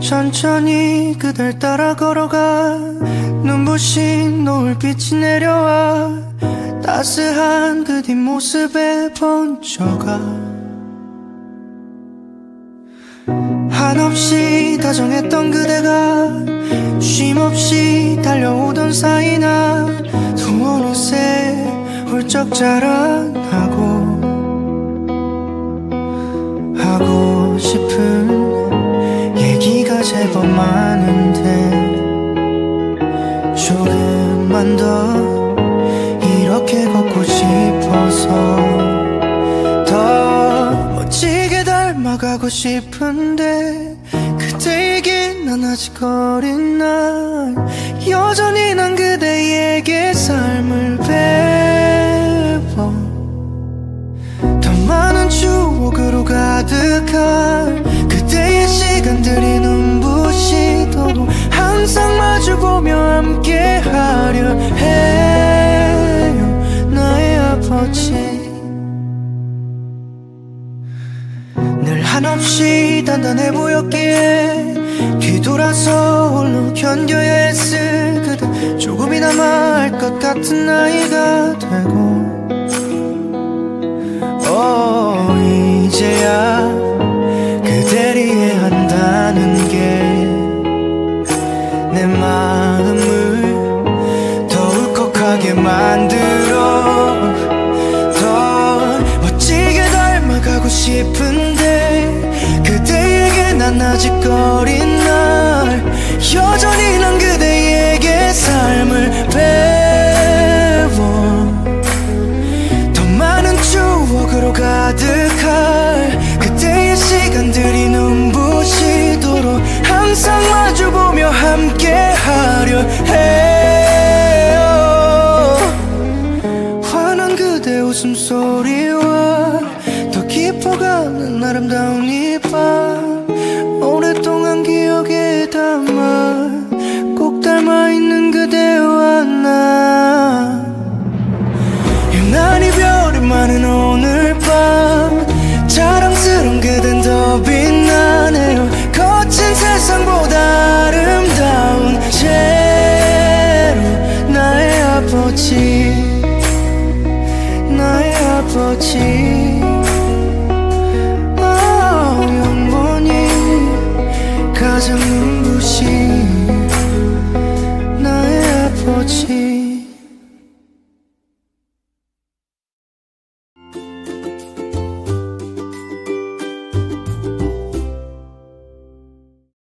천천히 그댈 따라 걸어가 눈부신 노을빛이 내려와 따스한 그 뒷모습에 번져가 한없이 다정했던 그대가 쉼없이 달려오던 사이나 또 어느새 훌쩍 자라나고 하고 싶은 얘기가 제법 많은데 조금만 더 이렇게 걷고 싶어서 더 멋지게 닮아가고 싶은데 그대에게 난 아직 어린 날 여전히 난 그대에게 삶을 배워 더 많은 추억으로 가득한 그대의 시간들이 눈부시도록 항상 마주보며 함께하려 해요 나의 아버지 늘 한없이 단단해 보였기에 뒤돌아서 홀로 견뎌야 했을 그대 조금이나마 알 것 같은 나이가 되고 이제야 그댈 이해한다는 게 내 마음을 더 울컥하게 만들어 더 멋지게 닮아가고 싶은데 그대에게 난 아직 어린 날 여전히 난 그대에게 삶을 배워 더 많은 추억으로 가득할 그대의 시간들이 눈부시도록 항상 마주보며 함께하려 해요 환한 그대 웃음소리와 더 깊어가는 아름다운 이 밤 오랫동안 기억에 담아 꼭 닮아있는 그대와 나 유난히 별이 많은 오늘 밤 자랑스러운 그댄 더 빛나네요 거친 세상보다 아름다운 채로 나의 아버지 나의 아버지 영원히 가장